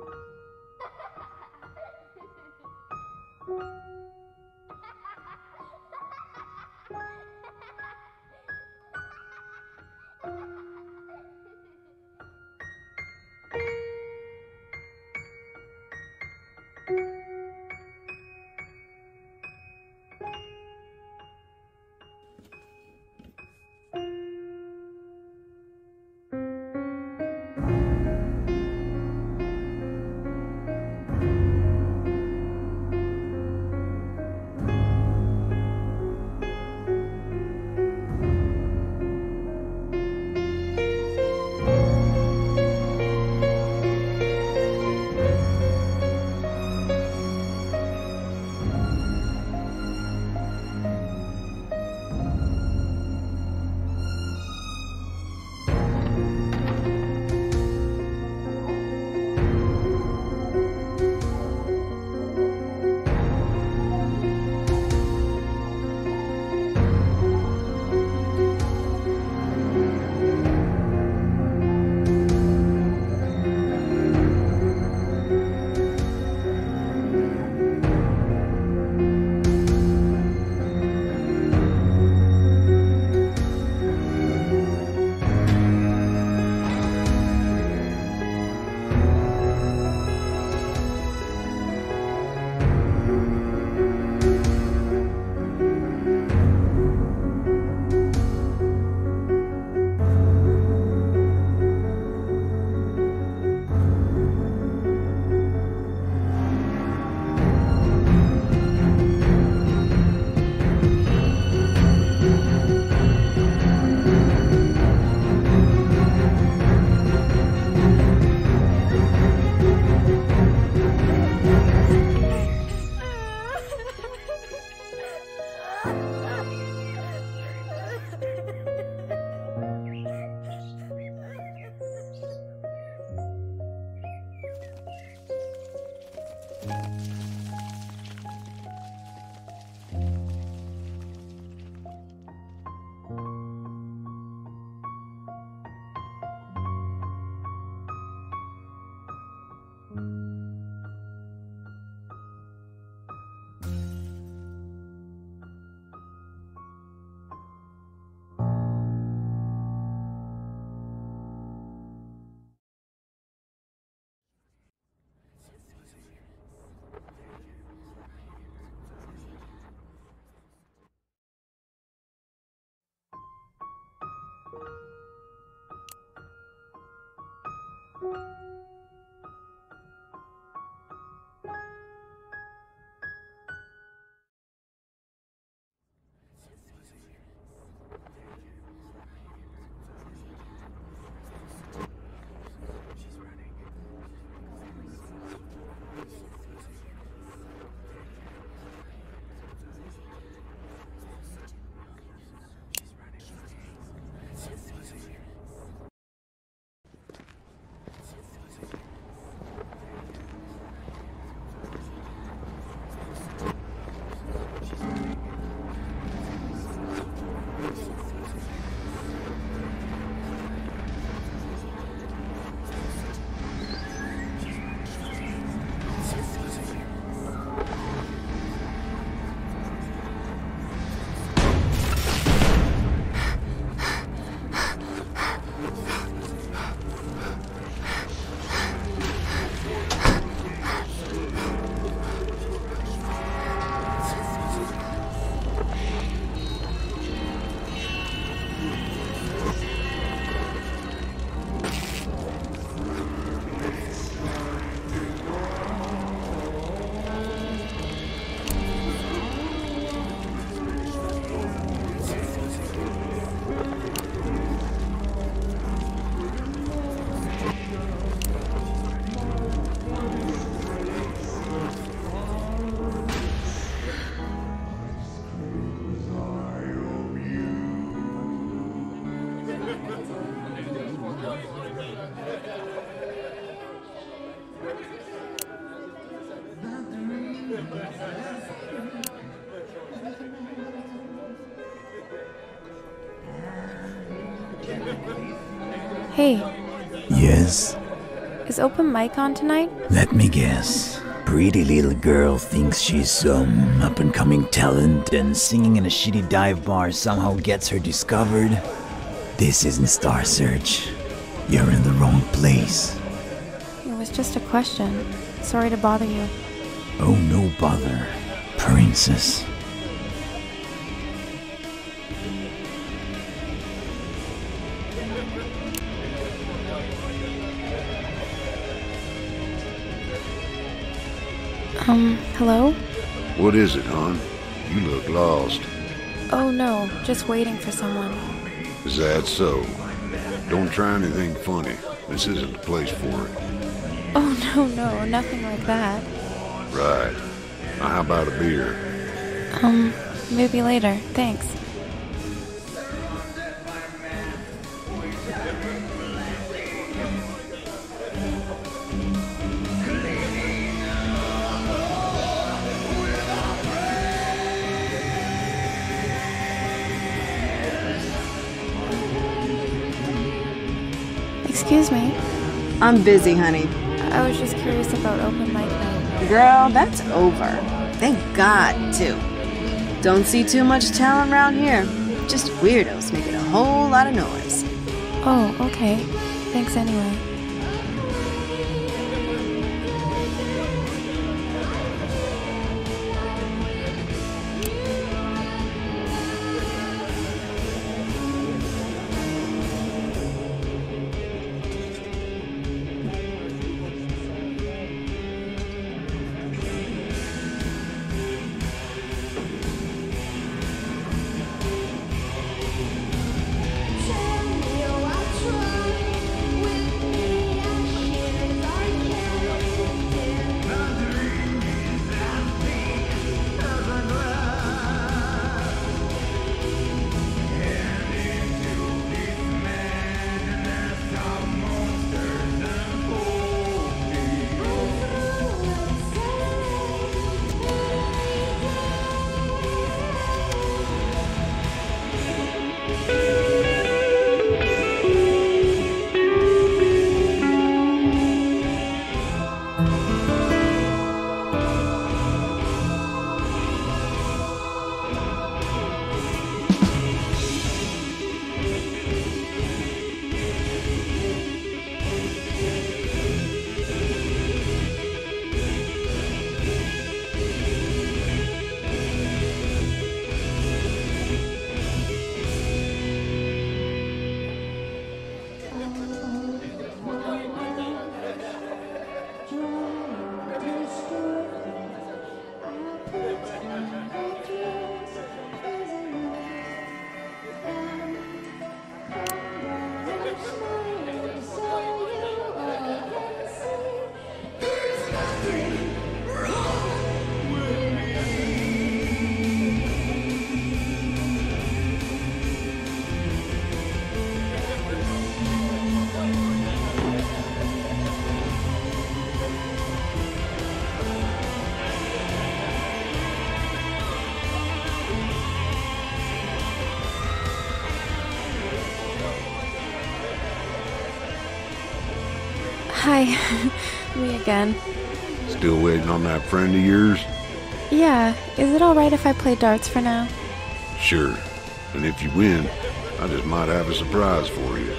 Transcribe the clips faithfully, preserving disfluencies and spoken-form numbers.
Hey. Yes? Is open mic on tonight? Let me guess. Pretty little girl thinks she's some up-and-coming talent, and singing in a shitty dive bar somehow gets her discovered? This isn't Star Search. You're in the wrong place. It was just a question. Sorry to bother you. Oh, no bother, princess. Um, hello? What is it, hon? You look lost. Oh no, just waiting for someone. Is that so? Don't try anything funny. This isn't the place for it. Oh no, no, nothing like that. Right. Now how about a beer? Um, maybe later, thanks. Excuse me. I'm busy, honey. I was just curious about open mic night. Girl, that's over. Thank God, too. Don't see too much talent around here. Just weirdos making a whole lot of noise. Oh, okay. Thanks anyway. Hi. Me again. Still waiting on that friend of yours? Yeah, is it alright if I play darts for now? Sure. And if you win, I just might have a surprise for you.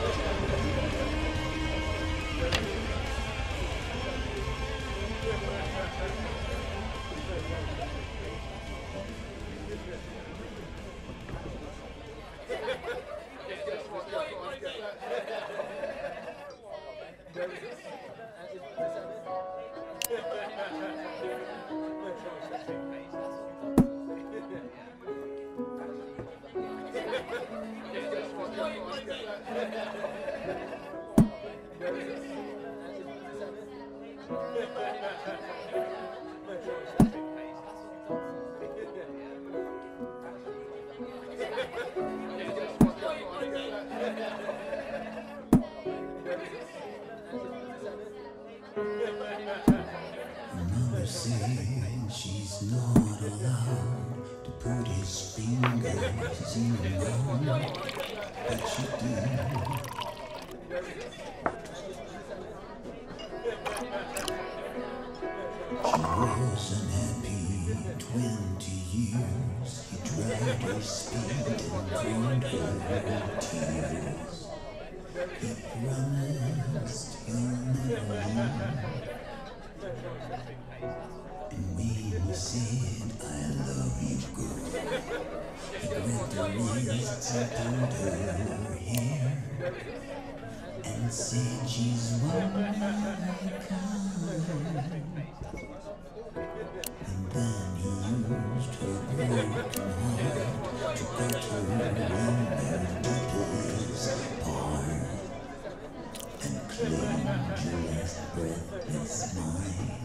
Mother said she's not allowed to put his fingers in her mouth, but she did. was unhappy twenty years. He dried his feet and drained her tears. He promised he'll never leave. And when he said, I love you, girl, he grabbed her wrists and pulled her hair and said she's one like kind. And then he used her broken heart to cut her in his heart and claimed your last breath is mine.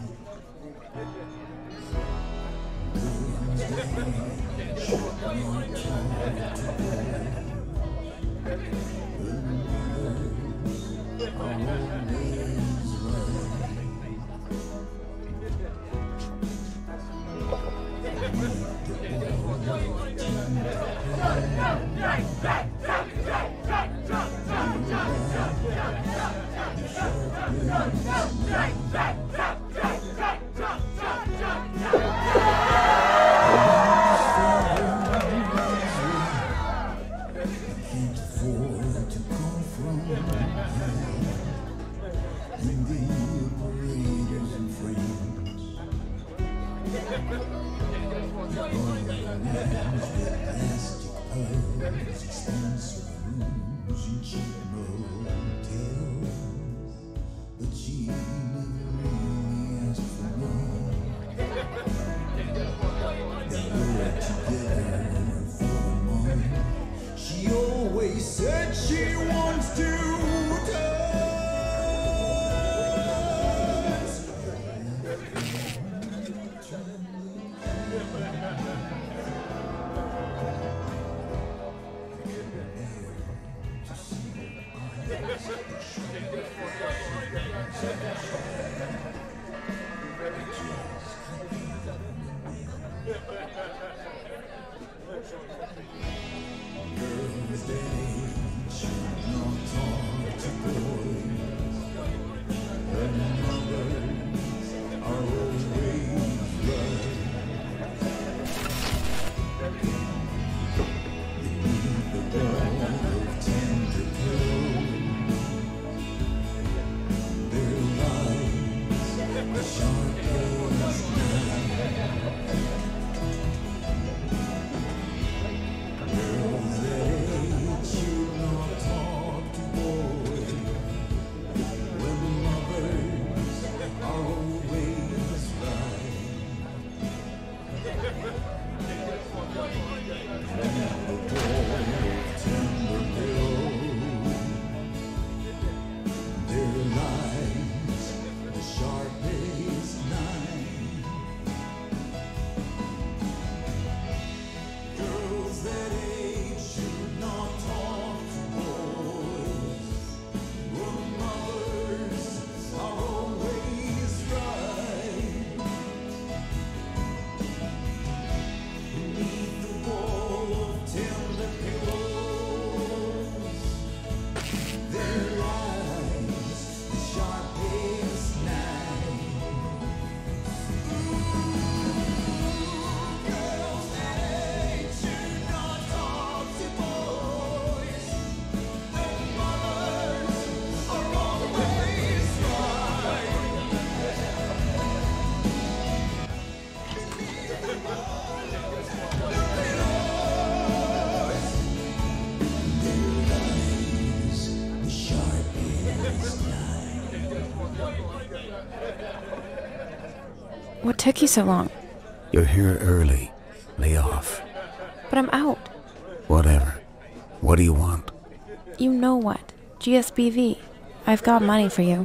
What took you so long? You're here early. Lay off. But I'm out. Whatever. What do you want? You know what? G S B V. I've got money for you.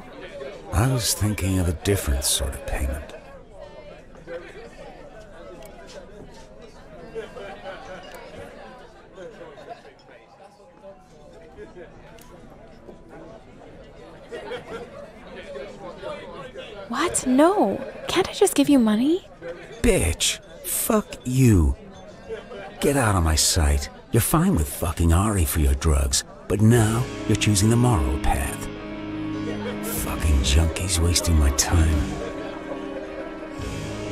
I was thinking of a different sort of payment. What? No. Can't I just give you money? Bitch. Fuck you. Get out of my sight. You're fine with fucking Ari for your drugs, but now you're choosing the moral path. Fucking junkies wasting my time.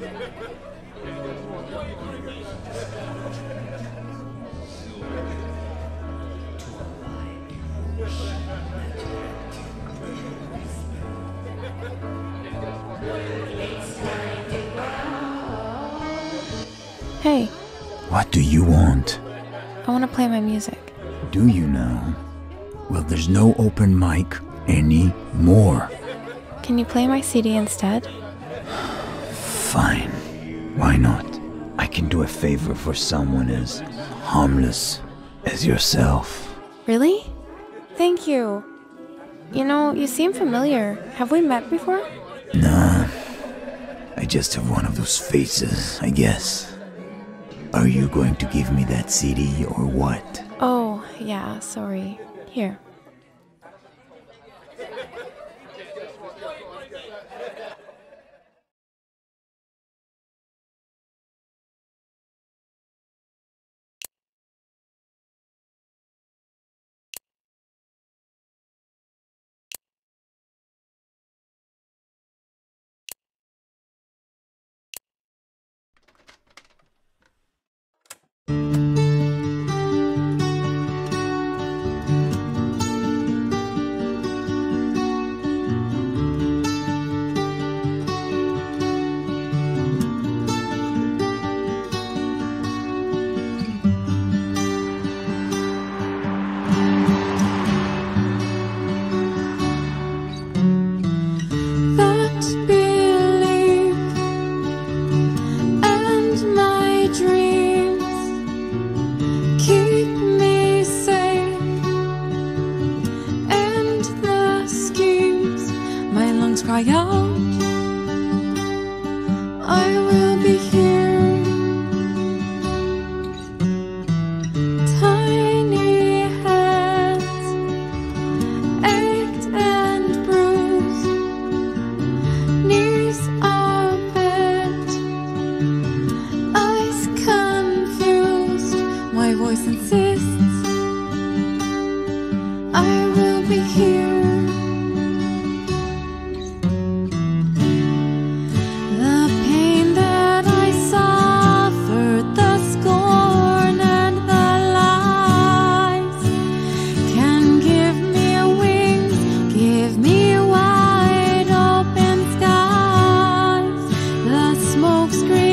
Hey, What do you want? I want to play my music. Do you now? Well, there's no open mic anymore. Can you play my C D instead? Fine. Why not? I can do a favor for someone as harmless as yourself. Really? Thank you. You know, you seem familiar. Have we met before? Nah. I just have one of those faces, I guess. Are you going to give me that C D or what? Oh, yeah, sorry. Here. Cry out, I will be here. Tiny hands ached and bruised, knees are bent, eyes confused. My voice insists, I will be here. Smoke screen